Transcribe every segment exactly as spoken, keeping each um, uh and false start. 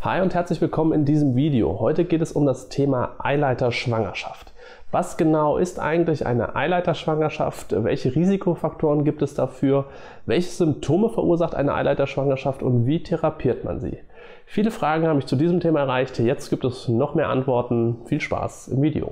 Hi und herzlich willkommen in diesem Video. Heute geht es um das Thema Eileiterschwangerschaft. Was genau ist eigentlich eine Eileiterschwangerschaft? Welche Risikofaktoren gibt es dafür? Welche Symptome verursacht eine Eileiterschwangerschaft und wie therapiert man sie? Viele Fragen haben mich zu diesem Thema erreicht. Jetzt gibt es noch mehr Antworten. Viel Spaß im Video.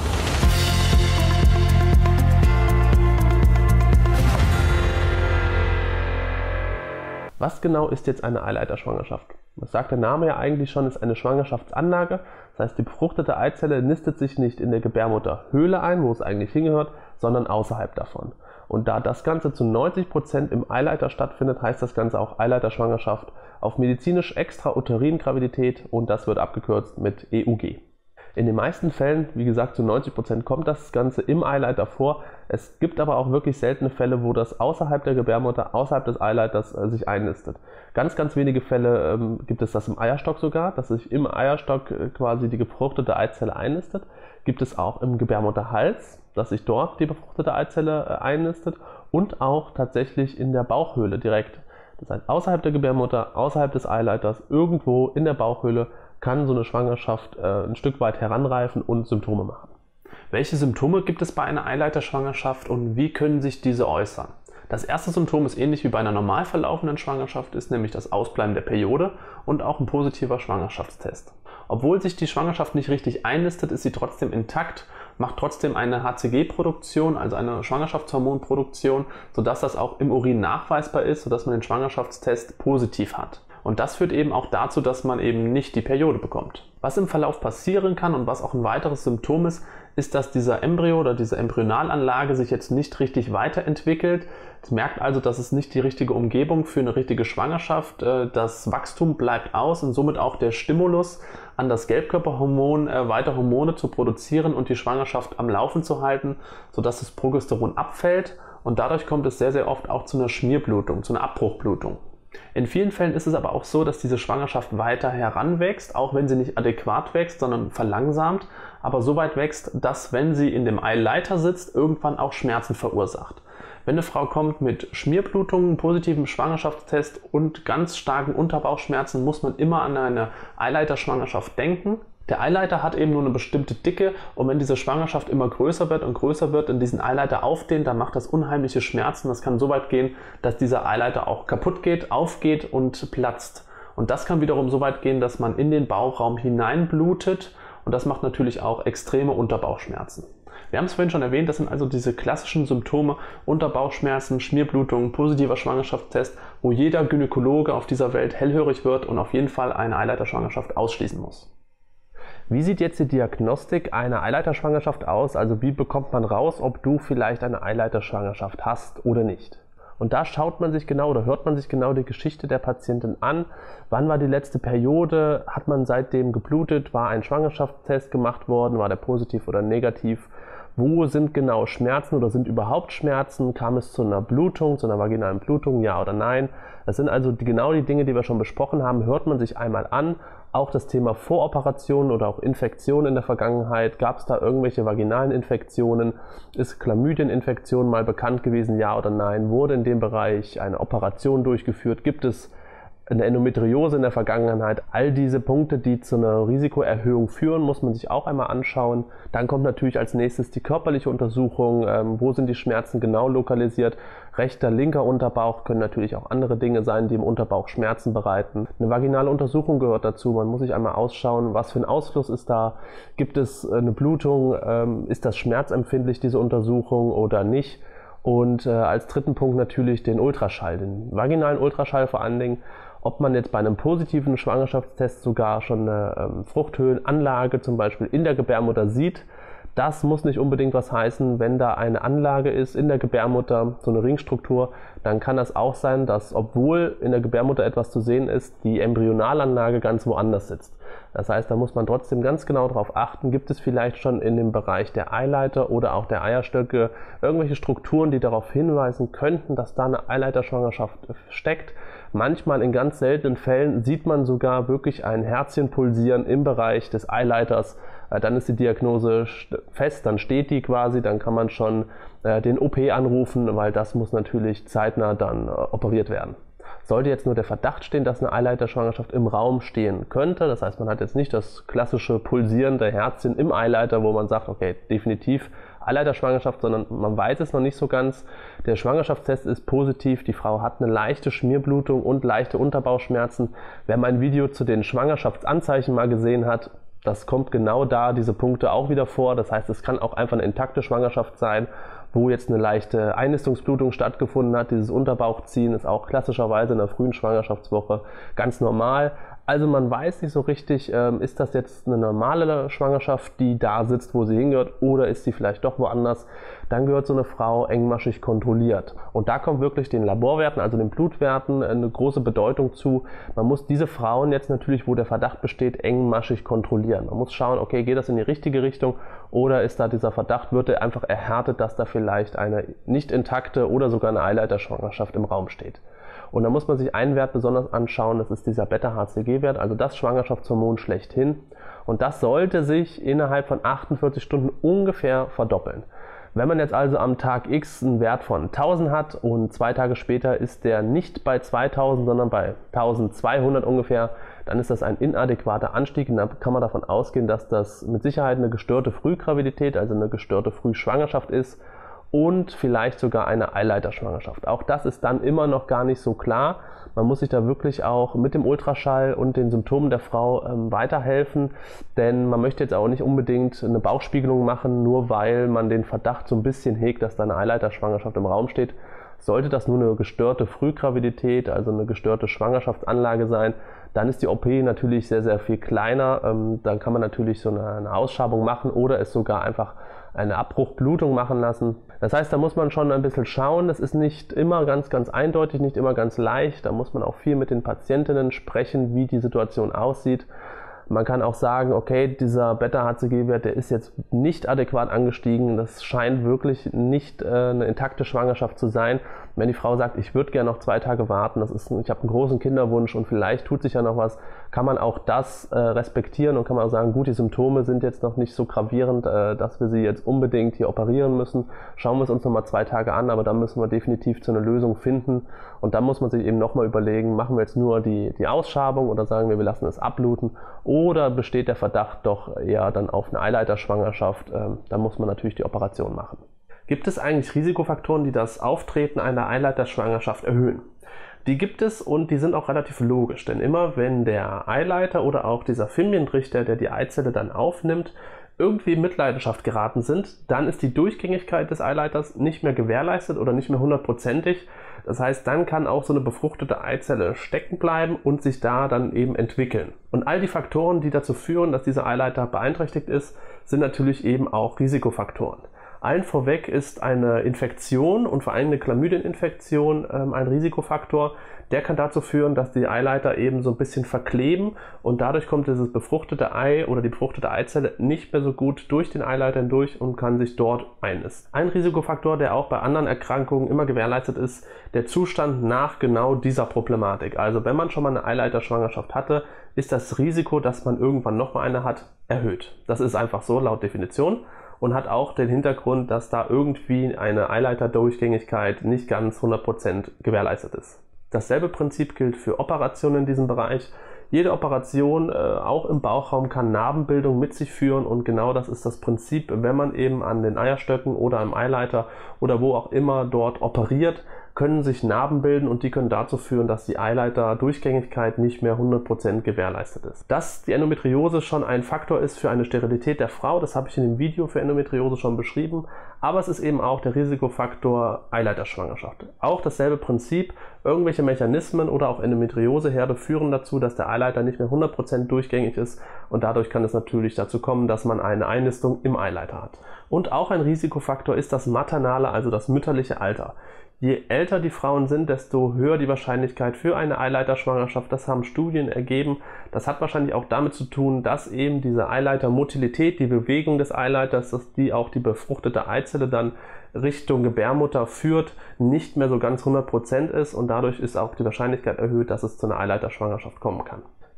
Was genau ist jetzt eine Eileiterschwangerschaft? Das sagt der Name ja eigentlich schon, ist eine Schwangerschaftsanlage. Das heißt, die befruchtete Eizelle nistet sich nicht in der Gebärmutterhöhle ein, wo es eigentlich hingehört, sondern außerhalb davon. Und da das Ganze zu neunzig Prozent im Eileiter stattfindet, heißt das Ganze auch Eileiterschwangerschaft auf medizinisch Extrauterin-Gravidität und das wird abgekürzt mit E U G. In den meisten Fällen, wie gesagt zu neunzig Prozent, kommt das Ganze im Eileiter vor. Es gibt aber auch wirklich seltene Fälle, wo das außerhalb der Gebärmutter, außerhalb des Eileiters äh, sich einnistet. Ganz, ganz wenige Fälle ähm, gibt es das im Eierstock sogar, dass sich im Eierstock äh, quasi die befruchtete Eizelle einnistet. Gibt es auch im Gebärmutterhals, dass sich dort die befruchtete Eizelle äh, einnistet und auch tatsächlich in der Bauchhöhle direkt. Das heißt, außerhalb der Gebärmutter, außerhalb des Eileiters, irgendwo in der Bauchhöhle kann so eine Schwangerschaft äh, ein Stück weit heranreifen und Symptome machen. Welche Symptome gibt es bei einer Eileiterschwangerschaft und wie können sich diese äußern? Das erste Symptom ist ähnlich wie bei einer normal verlaufenden Schwangerschaft, ist nämlich das Ausbleiben der Periode und auch ein positiver Schwangerschaftstest. Obwohl sich die Schwangerschaft nicht richtig einnistet, ist sie trotzdem intakt, macht trotzdem eine H C G-Produktion, also eine Schwangerschaftshormonproduktion, sodass das auch im Urin nachweisbar ist, sodass man den Schwangerschaftstest positiv hat. Und das führt eben auch dazu, dass man eben nicht die Periode bekommt. Was im Verlauf passieren kann und was auch ein weiteres Symptom ist, ist, dass dieser Embryo oder diese Embryonalanlage sich jetzt nicht richtig weiterentwickelt. Es merkt also, dass es nicht die richtige Umgebung für eine richtige Schwangerschaft. Das Wachstum bleibt aus und somit auch der Stimulus an das Gelbkörperhormon, weiter Hormone zu produzieren und die Schwangerschaft am Laufen zu halten, sodass das Progesteron abfällt und dadurch kommt es sehr, sehr oft auch zu einer Schmierblutung, zu einer Abbruchblutung. In vielen Fällen ist es aber auch so, dass diese Schwangerschaft weiter heranwächst, auch wenn sie nicht adäquat wächst, sondern verlangsamt, aber so weit wächst, dass, wenn sie in dem Eileiter sitzt, irgendwann auch Schmerzen verursacht. Wenn eine Frau kommt mit Schmierblutungen, positivem Schwangerschaftstest und ganz starken Unterbauchschmerzen, muss man immer an eine Eileiterschwangerschaft denken. Der Eileiter hat eben nur eine bestimmte Dicke und wenn diese Schwangerschaft immer größer wird und größer wird und diesen Eileiter aufdehnt, dann macht das unheimliche Schmerzen. Das kann so weit gehen, dass dieser Eileiter auch kaputt geht, aufgeht und platzt. Und das kann wiederum so weit gehen, dass man in den Bauchraum hineinblutet und das macht natürlich auch extreme Unterbauchschmerzen. Wir haben es vorhin schon erwähnt, das sind also diese klassischen Symptome: Unterbauchschmerzen, Schmierblutungen, positiver Schwangerschaftstest, wo jeder Gynäkologe auf dieser Welt hellhörig wird und auf jeden Fall eine Eileiterschwangerschaft ausschließen muss. Wie sieht jetzt die Diagnostik einer Eileiterschwangerschaft aus? Also wie bekommt man raus, ob du vielleicht eine Eileiterschwangerschaft hast oder nicht? Und da schaut man sich genau oder hört man sich genau die Geschichte der Patientin an. Wann war die letzte Periode? Hat man seitdem geblutet? War ein Schwangerschaftstest gemacht worden? War der positiv oder negativ? Wo sind genau Schmerzen oder sind überhaupt Schmerzen? Kam es zu einer Blutung, zu einer vaginalen Blutung, ja oder nein? Das sind also die, genau die Dinge, die wir schon besprochen haben, hört man sich einmal an. Auch das Thema Voroperationen oder auch Infektionen in der Vergangenheit. Gab es da irgendwelche vaginalen Infektionen? Ist Chlamydieninfektion mal bekannt gewesen, ja oder nein? Wurde in dem Bereich eine Operation durchgeführt? Gibt es eine Endometriose in der Vergangenheit? All diese Punkte, die zu einer Risikoerhöhung führen, muss man sich auch einmal anschauen. Dann kommt natürlich als nächstes die körperliche Untersuchung. Ähm, wo sind die Schmerzen genau lokalisiert? Rechter, linker Unterbauch, können natürlich auch andere Dinge sein, die im Unterbauch Schmerzen bereiten. Eine vaginale Untersuchung gehört dazu. Man muss sich einmal ausschauen, was für ein Ausfluss ist da. Gibt es eine Blutung? Ähm, ist das schmerzempfindlich, diese Untersuchung, oder nicht? Und äh, als dritten Punkt natürlich den Ultraschall, den vaginalen Ultraschall vor allen Dingen. Ob man jetzt bei einem positiven Schwangerschaftstest sogar schon eine ähm, Fruchthöhlenanlage zum Beispiel in der Gebärmutter sieht, das muss nicht unbedingt was heißen. Wenn da eine Anlage ist in der Gebärmutter, so eine Ringstruktur, dann kann das auch sein, dass, obwohl in der Gebärmutter etwas zu sehen ist, die Embryonalanlage ganz woanders sitzt. Das heißt, da muss man trotzdem ganz genau darauf achten, gibt es vielleicht schon in dem Bereich der Eileiter oder auch der Eierstöcke irgendwelche Strukturen, die darauf hinweisen könnten, dass da eine Eileiterschwangerschaft steckt. Manchmal, in ganz seltenen Fällen, sieht man sogar wirklich ein Herzchen pulsieren im Bereich des Eileiters. Dann ist die Diagnose fest, dann steht die quasi, dann kann man schon den O P anrufen, weil das muss natürlich zeitnah dann operiert werden. Sollte jetzt nur der Verdacht stehen, dass eine Eileiterschwangerschaft im Raum stehen könnte, das heißt, man hat jetzt nicht das klassische pulsierende Herzchen im Eileiter, wo man sagt, okay, definitiv Eileiterschwangerschaft, sondern man weiß es noch nicht so ganz. Der Schwangerschaftstest ist positiv, die Frau hat eine leichte Schmierblutung und leichte Unterbauchschmerzen. Wer mein Video zu den Schwangerschaftsanzeichen mal gesehen hat, das kommt genau da, diese Punkte auch wieder vor. Das heißt, es kann auch einfach eine intakte Schwangerschaft sein, wo jetzt eine leichte Einnistungsblutung stattgefunden hat. Dieses Unterbauchziehen ist auch klassischerweise in der frühen Schwangerschaftswoche ganz normal. Also man weiß nicht so richtig, ähm, ist das jetzt eine normale Schwangerschaft, die da sitzt, wo sie hingehört, oder ist sie vielleicht doch woanders. Dann gehört so eine Frau engmaschig kontrolliert. Und da kommt wirklich den Laborwerten, also den Blutwerten, eine große Bedeutung zu. Man muss diese Frauen jetzt natürlich, wo der Verdacht besteht, engmaschig kontrollieren. Man muss schauen, okay, geht das in die richtige Richtung oder ist da dieser Verdacht, wird er einfach erhärtet, dass da vielleicht eine nicht intakte oder sogar eine Eileiterschwangerschaft im Raum steht. Und da muss man sich einen Wert besonders anschauen, das ist dieser Beta-H C G-Wert, also das Schwangerschaftshormon schlechthin. Und das sollte sich innerhalb von achtundvierzig Stunden ungefähr verdoppeln. Wenn man jetzt also am Tag X einen Wert von tausend hat und zwei Tage später ist der nicht bei zweitausend, sondern bei eintausendzweihundert ungefähr, dann ist das ein inadäquater Anstieg und dann kann man davon ausgehen, dass das mit Sicherheit eine gestörte Frühgravidität, also eine gestörte Frühschwangerschaft ist und vielleicht sogar eine Eileiterschwangerschaft. Auch das ist dann immer noch gar nicht so klar. Man muss sich da wirklich auch mit dem Ultraschall und den Symptomen der Frau ähm, weiterhelfen, denn man möchte jetzt auch nicht unbedingt eine Bauchspiegelung machen, nur weil man den Verdacht so ein bisschen hegt, dass da eine Eileiterschwangerschaft im Raum steht. Sollte das nur eine gestörte Frühgravidität, also eine gestörte Schwangerschaftsanlage sein, dann ist die O P natürlich sehr, sehr viel kleiner. Ähm, dann kann man natürlich so eine, eine Ausschabung machen oder es sogar einfach eine Abbruchblutung machen lassen. Das heißt, da muss man schon ein bisschen schauen. Das ist nicht immer ganz, ganz eindeutig, nicht immer ganz leicht. Da muss man auch viel mit den Patientinnen sprechen, wie die Situation aussieht. Man kann auch sagen, okay, dieser Beta-H C G-Wert, der ist jetzt nicht adäquat angestiegen. Das scheint wirklich nicht äh, eine intakte Schwangerschaft zu sein. Wenn die Frau sagt, ich würde gerne noch zwei Tage warten, das ist, ich habe einen großen Kinderwunsch und vielleicht tut sich ja noch was, kann man auch das äh, respektieren und kann man auch sagen, gut, die Symptome sind jetzt noch nicht so gravierend, äh, dass wir sie jetzt unbedingt hier operieren müssen. Schauen wir es uns noch mal zwei Tage an, aber dann müssen wir definitiv zu einer Lösung finden. Und dann muss man sich eben nochmal überlegen, machen wir jetzt nur die, die Ausschabung oder sagen wir, wir lassen es abbluten oder besteht der Verdacht doch eher dann auf eine Eileiterschwangerschaft, ähm, dann muss man natürlich die Operation machen. Gibt es eigentlich Risikofaktoren, die das Auftreten einer Eileiterschwangerschaft erhöhen? Die gibt es und die sind auch relativ logisch, denn immer wenn der Eileiter oder auch dieser Fimbien-Trichter, der die Eizelle dann aufnimmt, irgendwie in Mitleidenschaft geraten sind, dann ist die Durchgängigkeit des Eileiters nicht mehr gewährleistet oder nicht mehr hundertprozentig. Das heißt, dann kann auch so eine befruchtete Eizelle stecken bleiben und sich da dann eben entwickeln. Und all die Faktoren, die dazu führen, dass dieser Eileiter beeinträchtigt ist, sind natürlich eben auch Risikofaktoren. Allen vorweg ist eine Infektion und vor allem eine Chlamydieninfektion ähm, ein Risikofaktor. Der kann dazu führen, dass die Eileiter eben so ein bisschen verkleben und dadurch kommt dieses befruchtete Ei oder die befruchtete Eizelle nicht mehr so gut durch den Eileiter hindurch und kann sich dort einnisten. Ein Risikofaktor, der auch bei anderen Erkrankungen immer gewährleistet ist, der Zustand nach genau dieser Problematik. Also wenn man schon mal eine Eileiterschwangerschaft hatte, ist das Risiko, dass man irgendwann nochmal eine hat, erhöht. Das ist einfach so laut Definition. Und hat auch den Hintergrund, dass da irgendwie eine Eileiterdurchgängigkeit nicht ganz hundert Prozent gewährleistet ist. Dasselbe Prinzip gilt für Operationen in diesem Bereich. Jede Operation, äh, auch im Bauchraum, kann Narbenbildung mit sich führen und genau das ist das Prinzip, wenn man eben an den Eierstöcken oder am Eileiter oder wo auch immer dort operiert, können sich Narben bilden und die können dazu führen, dass die Eileiterdurchgängigkeit nicht mehr hundert Prozent gewährleistet ist. Dass die Endometriose schon ein Faktor ist für eine Sterilität der Frau, das habe ich in dem Video für Endometriose schon beschrieben, aber es ist eben auch der Risikofaktor Eileiterschwangerschaft. Auch dasselbe Prinzip, irgendwelche Mechanismen oder auch Endometrioseherde führen dazu, dass der Eileiter nicht mehr hundert Prozent durchgängig ist und dadurch kann es natürlich dazu kommen, dass man eine Einnistung im Eileiter hat. Und auch ein Risikofaktor ist das maternale, also das mütterliche Alter. Je älter die Frauen sind, desto höher die Wahrscheinlichkeit für eine Eileiterschwangerschaft. Das haben Studien ergeben. Das hat wahrscheinlich auch damit zu tun, dass eben diese Eileitermotilität, die Bewegung des Eileiters, dass die auch die befruchtete Eizelle dann Richtung Gebärmutter führt, nicht mehr so ganz hundert Prozent ist und dadurch ist auch die Wahrscheinlichkeit erhöht, dass es zu einer Eileiterschwangerschaft kommen kann.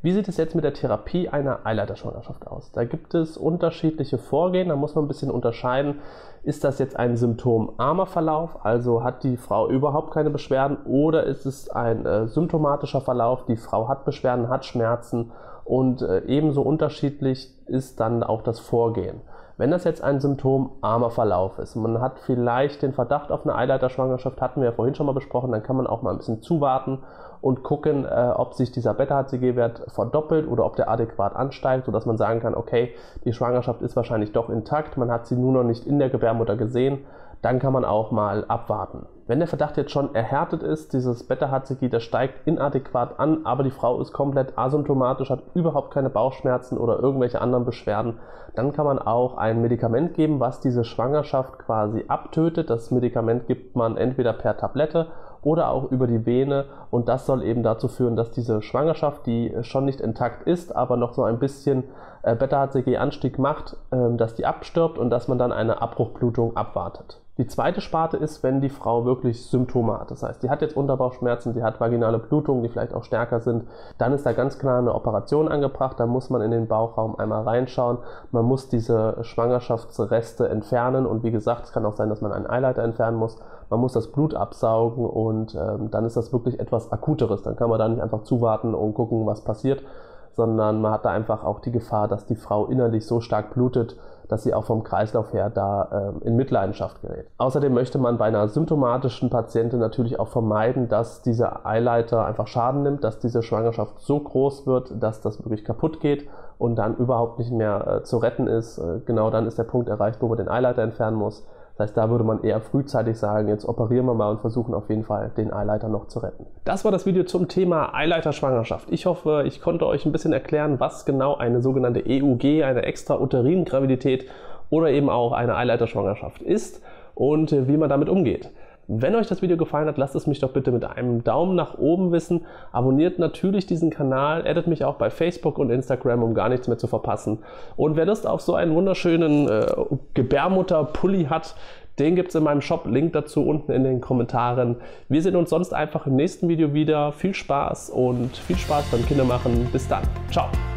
Wie sieht es jetzt mit der Therapie einer Eileiterschwangerschaft aus? Da gibt es unterschiedliche Vorgehen, da muss man ein bisschen unterscheiden. Ist das jetzt ein symptomarmer Verlauf, also hat die Frau überhaupt keine Beschwerden, oder ist es ein äh, symptomatischer Verlauf, die Frau hat Beschwerden, hat Schmerzen, und äh, ebenso unterschiedlich ist dann auch das Vorgehen. Wenn das jetzt ein symptomarmer Verlauf ist, man hat vielleicht den Verdacht auf eine Eileiterschwangerschaft, hatten wir ja vorhin schon mal besprochen, dann kann man auch mal ein bisschen zuwarten und gucken, äh, ob sich dieser Beta-H C G-Wert verdoppelt oder ob der adäquat ansteigt, sodass man sagen kann, okay, die Schwangerschaft ist wahrscheinlich doch intakt, man hat sie nur noch nicht in der Gebärmutter gesehen, dann kann man auch mal abwarten. Wenn der Verdacht jetzt schon erhärtet ist, dieses Beta-H C G, das steigt inadäquat an, aber die Frau ist komplett asymptomatisch, hat überhaupt keine Bauchschmerzen oder irgendwelche anderen Beschwerden, dann kann man auch ein Medikament geben, was diese Schwangerschaft quasi abtötet. Das Medikament gibt man entweder per Tablette oder auch über die Vene, und das soll eben dazu führen, dass diese Schwangerschaft, die schon nicht intakt ist, aber noch so ein bisschen Beta-H C G-Anstieg macht, dass die abstirbt und dass man dann eine Abbruchblutung abwartet. Die zweite Sparte ist, wenn die Frau wirklich Symptome hat. Das heißt, die hat jetzt Unterbauchschmerzen, die hat vaginale Blutungen, die vielleicht auch stärker sind. Dann ist da ganz klar eine Operation angebracht. Da muss man in den Bauchraum einmal reinschauen. Man muss diese Schwangerschaftsreste entfernen. Und wie gesagt, es kann auch sein, dass man einen Eileiter entfernen muss. Man muss das Blut absaugen, und ähm, dann ist das wirklich etwas Akuteres. Dann kann man da nicht einfach zuwarten und gucken, was passiert, sondern man hat da einfach auch die Gefahr, dass die Frau innerlich so stark blutet, dass sie auch vom Kreislauf her da äh, in Mitleidenschaft gerät. Außerdem möchte man bei einer symptomatischen Patientin natürlich auch vermeiden, dass dieser Eileiter einfach Schaden nimmt, dass diese Schwangerschaft so groß wird, dass das wirklich kaputt geht und dann überhaupt nicht mehr äh, zu retten ist. Äh, genau dann ist der Punkt erreicht, wo man den Eileiter entfernen muss. Das heißt, da würde man eher frühzeitig sagen, jetzt operieren wir mal und versuchen auf jeden Fall, den Eileiter noch zu retten. Das war das Video zum Thema Eileiterschwangerschaft. Ich hoffe, ich konnte euch ein bisschen erklären, was genau eine sogenannte E U G, eine Extrauterin-Gravidität oder eben auch eine Eileiterschwangerschaft ist und wie man damit umgeht. Wenn euch das Video gefallen hat, lasst es mich doch bitte mit einem Daumen nach oben wissen. Abonniert natürlich diesen Kanal, addet mich auch bei Facebook und Instagram, um gar nichts mehr zu verpassen. Und wer Lust auf so einen wunderschönen äh, Gebärmutter-Pulli hat, den gibt es in meinem Shop. Link dazu unten in den Kommentaren. Wir sehen uns sonst einfach im nächsten Video wieder. Viel Spaß und viel Spaß beim Kindermachen. Bis dann. Ciao.